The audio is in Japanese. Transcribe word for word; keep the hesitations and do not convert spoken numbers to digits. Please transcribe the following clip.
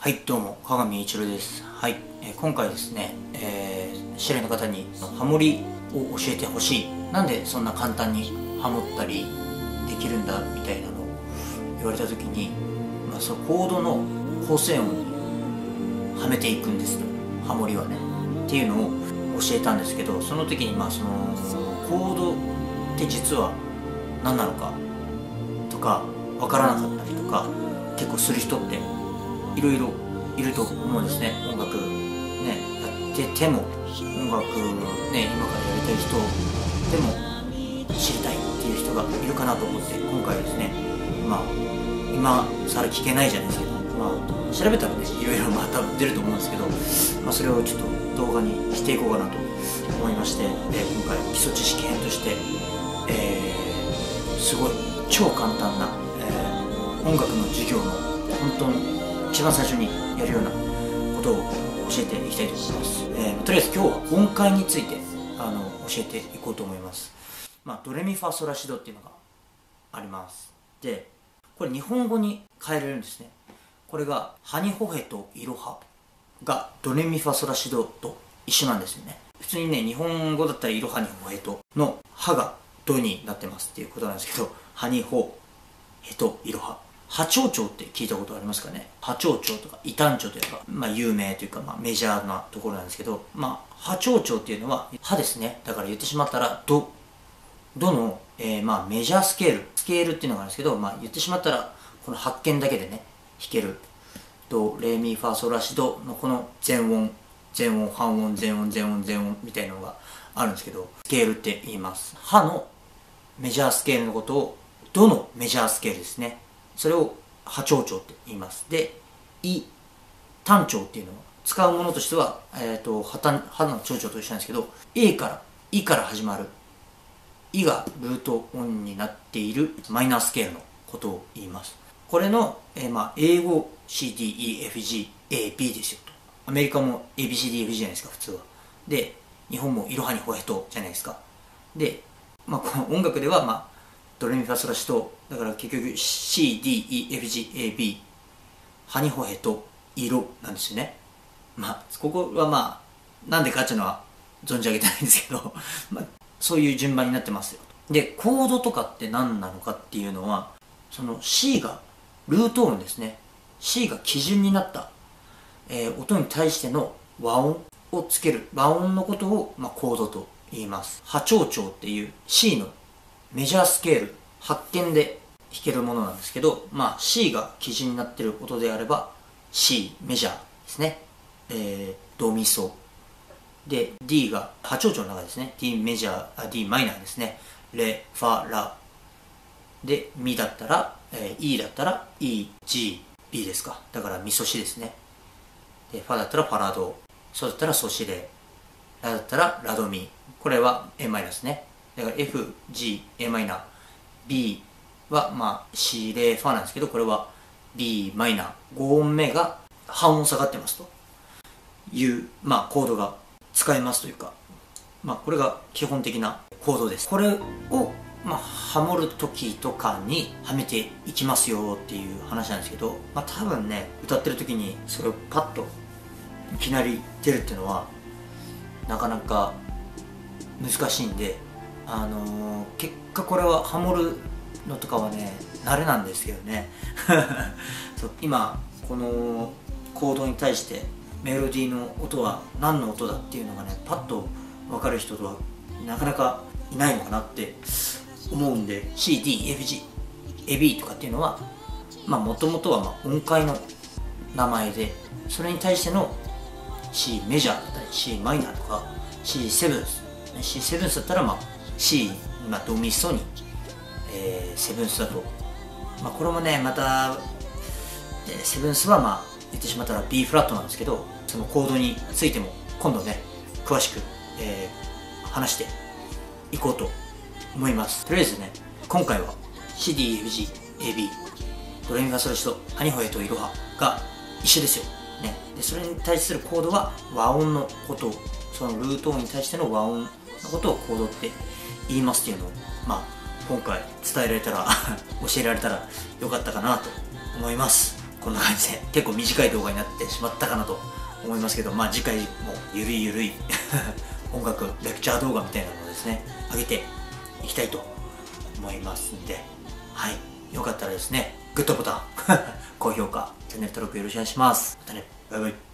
はい、どうも、鏡一郎です。はい、えー今回ですね、えー、知り合いの方にハモリを教えてほしい。なんでそんな簡単にハモったりできるんだみたいなのを言われた時に、まあ、そのコードの構成音にはめていくんですよ、ハモリはね。っていうのを教えたんですけど、その時にまあそのコードって実は何なのかとかわからなかったりとか結構する人っていろいろいると思うんですね。音楽ねやってても、音楽ね今からやりたい人でも知りたいっていう人がいるかなと思って、今回ですね、まあ今更聞けないじゃないですけど、まあ調べたらねいろいろまた出ると思うんですけど、まあ、それをちょっと動画にしていこうかなと思いまして、で今回基礎知識編として、えー、すごい超簡単な、えー、音楽の授業の本当に一番最初にやるようなことを教えていきたいと思います。えー、とりあえず今日は音階についてあの教えていこうと思います。まあ、ドレミファソラシドっていうのがあります。で、これ日本語に変えれるんですね。これがハニホヘとイロハがドレミファソラシドと一緒なんですよね。普通にね、日本語だったらイロハニホヘとのハがドになってますっていうことなんですけど、ハニホヘとイロハ。波長長って聞いたことありますかね。波長長とか異端長というか、まあ有名というか、まあメジャーなところなんですけど、まあ波長長っていうのは波ですね。だから言ってしまったらド、ドの、えー、まあメジャースケール、スケールっていうのがあるんですけど、まあ言ってしまったらこの発見だけでね、弾けるド、レミファソラシドのこの全音、全音、半音、全音、全音、全音みたいなのがあるんですけど、スケールって言います。波のメジャースケールのことをドのメジャースケールですね。それを波長長って言います。で、イ単長っていうのは使うものとしては、えっと、波の長長と一緒なんですけど、A から、イから始まる、イがルート音になっているマイナースケールのことを言います。これの、えー、まあ、英語 シーディーイーエフジーエービー ですよと。アメリカも エービーシーディーエフジー じゃないですか、普通は。で、日本もイロハニホヘトじゃないですか。で、まあ、この音楽では、まあ、ドレミファソラシドだから結局 シーディーイーエフジーエービー ハニホヘとイロなんですよね。まあここはまあなんでかっていうのは存じ上げてないんですけどまあそういう順番になってますよと。でコードとかって何なのかっていうのは、その C がルート音ですね。 C が基準になった、えー、音に対しての和音をつける和音のことを、まあ、コードと言います。波長長っていう C のメジャースケール、発見で弾けるものなんですけど、まあ C が基準になっている音であれば C メジャーですね。えー、ドミソ。で、D が波長長の中ですね。D メジャー、D マイナーですね。レ、ファ、ラ。で、ミだったら、えー、E だったら E、G、B ですか。だからミソシですね。で、ファだったらファラド。ソだったらソシレ。ラだったらラドミ。これは エム マイナーですね。だから F、G、エム マイナー、B はまあ C、レ、ファなんですけど、これは B マイナー、ご音目が半音下がってますというまあコードが使えますというか、まあこれが基本的なコードです。これをまあハモる時とかにはめていきますよっていう話なんですけど、まあ多分ね歌ってる時にそれをパッといきなり出るっていうのはなかなか難しいんで、あのー、結果これはハモるのとかはね慣れなんですけどねそう今このコードに対してメロディーの音は何の音だっていうのがねパッと分かる人とはなかなかいないのかなって思うんで、 シーディーイーエフジーエービー とかっていうのはまあもともとはまあ音階の名前で、それに対しての C メジャーだったり C マイナーとか シーセブンスシーセブンスだったらまあ C、まあ、ドミソに、えー、セブンスだと、まあ、これもねまた、えー、セブンスはまあ言ってしまったら B フラットなんですけど、そのコードについても今度ね詳しく、えー、話していこうと思います。とりあえずね今回は シーディーイーエフジーエービー ドレミファソラシドハニホヘとイロハが一緒ですよ、ね、でそれに対するコードは和音のことを、そのルート音に対しての和音のことをコードって言いますっていうのを、まあ今回伝えられたら教えられたらよかったかなと思います。 こんな感じで結構短い動画になってしまったかなと思いますけど、まあ次回もゆるいゆるい音楽レクチャー動画みたいなのをですね上げていきたいと思いますんで、はい、よかったらですねグッドボタン高評価チャンネル登録よろしくお願いします。またね、バイバイ。